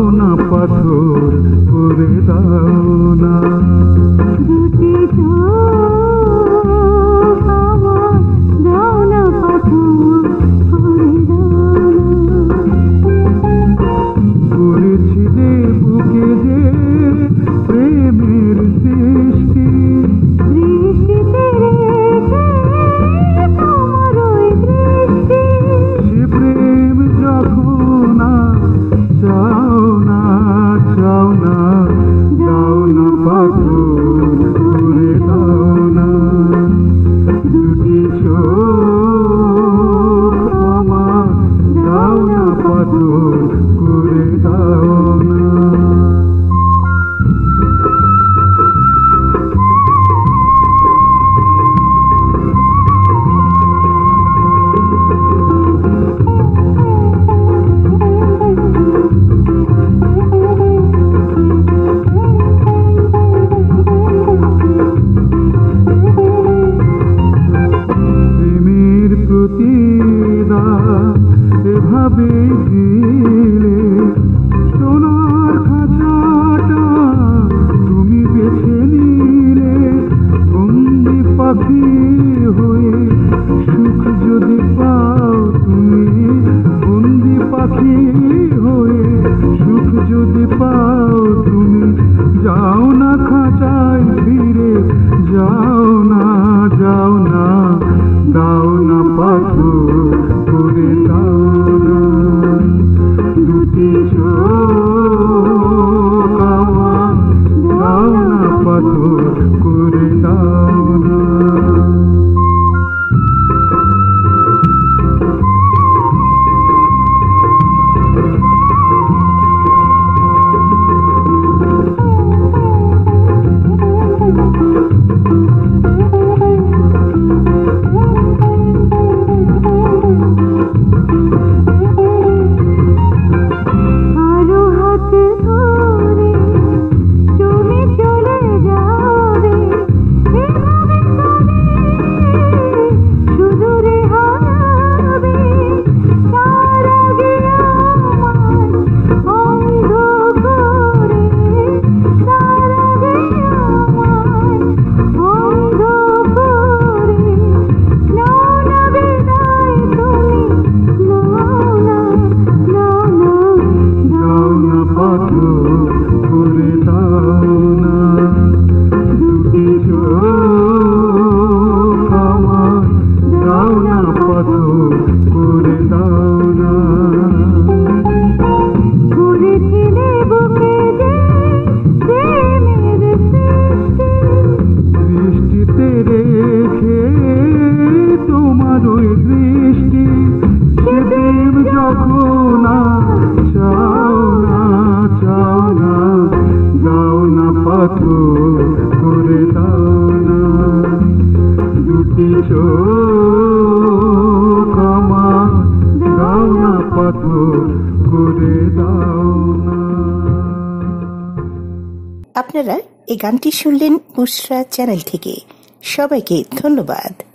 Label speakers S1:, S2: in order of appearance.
S1: না পাথর করে দাও না।
S2: দুটি চোখ আমার দাও না পাথর করে দাও না।
S1: করেছিলে বুকে যে প্রেমের সৃষ্টি,
S2: দৃষ্টিতে রেখে তোমার ওই দৃষ্টি,
S1: সে প্রেম যখন চাও না চাও না, দাও না পাথর করে দাও না। দুটি চোখ আমার দাও না পাথর করে দাও না। প্রেমের প্রতিদান এভাবে দিলে, সোনার খাঁচাটা তুমি বেছে নিলে। বন্দি পাখি হয়ে সুখ যদি পাও তুমি, বন্দি পাখি হয়ে সুখ যদি পাও তুমি, যাও না খাঁচায় ফিরে, যাও না যাও না, দাও না পাথর করে দাও না। দুটি চোখ আমার দাও না পাথর করে দাও না।
S2: আরো হাত ধরে তুমি চলে যাবে, এভাবে করে সুদূরে হারাবে। তার আগে আমায় অন্ধ করে, তার আগে আমায় অন্ধ করে, নাও না বিদায় তুমি, নাও না, নাও না,
S1: দাও না পাথর করে দাও না। দুটি চোখ আমার দাও না পাথর করে দাও না।
S2: করেছিলে বুকে যে প্রেমের সৃষ্টি,
S1: দৃষ্টিতে রেখে তোমার ওই দৃষ্টি, সে প্রেম যখন চাও না চাও না, দাও না পাথর করে দাও না। দুটি চোখ আমার দাও না পাথর করে দাও না।
S3: আপনারা এই গানটি শুনলেন বুশরা চ্যানেল থেকে। সবাইকে ধন্যবাদ।